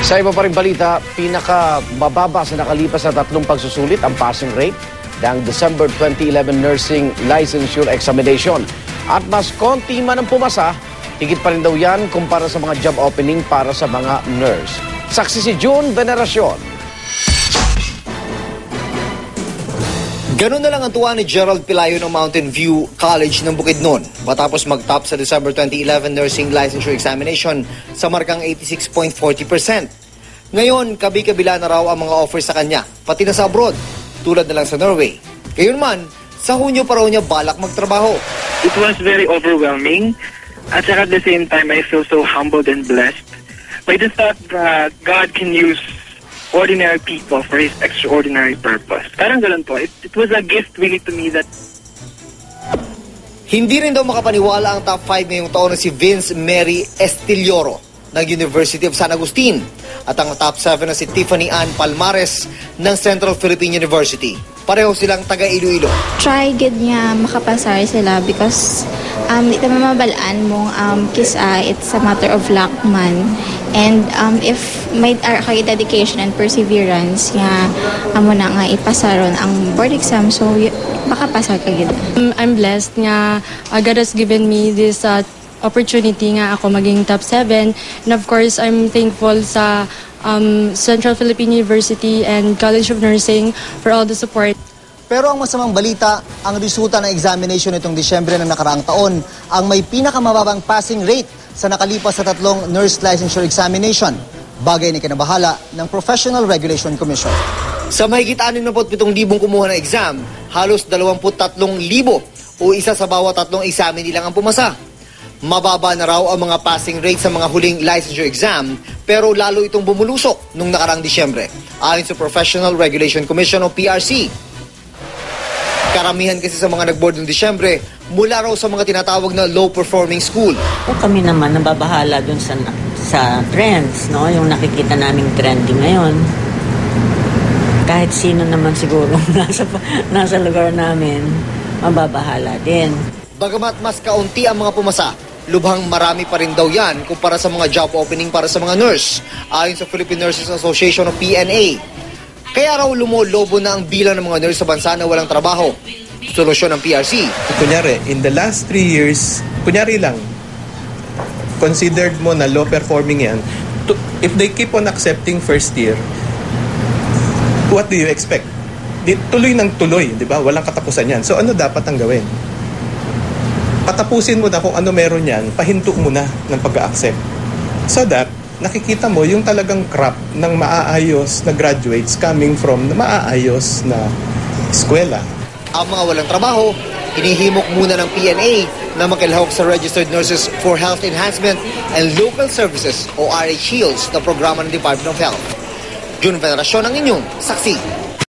Sa iba pa rin balita, pinaka-mababa sa nakalipas na 3 pagsusulit ang passing rate ng December 2011 Nursing Licensure Examination. At mas konti man ang pumasa, higit pa rin daw yan kumpara sa mga job opening para sa mga nurse. Saksi si June Veneracion. Ganun na lang ang tuwa ni Gerald Pilayo ng Mountain View College ng Bukidnon matapos mag-top sa December 2011 Nursing Licensure Examination sa markang 86.40%. Ngayon, kabi-kabila na raw ang mga offers sa kanya, pati na sa abroad, tulad na lang sa Norway. Gayunman, sa Hunyo pa raw niya balak magtrabaho. It was very overwhelming. At at the same time, I feel so humbled and blessed. I just thought that God can use ordinary people for His extraordinary purpose. Parang ganun po. It was a gift really to me that... Hindi rin daw makapaniwala ang top 5 ngayong taon na si Vince Mary Estilioro ng University of San Agustin at ang top 7 na si Tiffany Ann Palmares ng Central Philippine University. Pareho silang taga Iloilo. Try good niya makapasar sila because ito mamabalaan mong kisa, it's a matter of luck man. And if may kay dedication and perseverance nga amo na nga ipasaron ang board exam, so makapasar ka gid. I'm blessed nga God has given me this opportunity nga ako maging top 7, and of course I'm thankful sa Central Philippine University and College of Nursing for all the support. Pero ang masamang balita, ang resulta ng examination nitong Disyembre ng nakaraang taon ang may pinakamababang passing rate sa nakalipas sa 3 nurse licensure examination, bagay na kinabahala ng Professional Regulation Commission. Sa mahigit 67,000 kumuha ng exam, halos 23,000 o isa sa bawat 3 examine lang ang pumasa. Mababa na raw ang mga passing rate sa mga huling licensure exam, pero lalo itong bumulusok nung nakaraang Disyembre, ayon sa Professional Regulation Commission o PRC. Karamihan kasi sa mga nag-board ng Disyembre mula raw sa mga tinatawag na low-performing school. O kami naman nababahala dun sa trends, no? Yung nakikita naming trending ngayon. Kahit sino naman siguro nasa lugar namin, mababahala din. Bagamat mas kaunti ang mga pumasa, lubhang marami pa rin daw yan kumpara sa mga job opening para sa mga nurse, ayon sa Philippine Nurses Association o PNA. Kaya raw lumolobo na ang bilang ng mga nurse sa bansa na walang trabaho. Solusyon ng PRC. Kunyari, in the last 3 years, kunyari lang, considered mo na low performing yan, if they keep on accepting first year, what do you expect? Tuloy ng tuloy, di ba? Walang katapusan yan. So ano dapat ang gawin? Patapusin mo na kung ano meron yan, pahinto mo na ng pag-accept. So that, nakikita mo yung talagang crop ng maaayos na graduates coming from na maaayos na eskwela. Ang mga walang trabaho, hinihimok muna ng PNA na makilahok sa Registered Nurses for Health Enhancement and Local Services o RH HEALS na programa ng Department of Health. June Veneracion ang inyong saksi.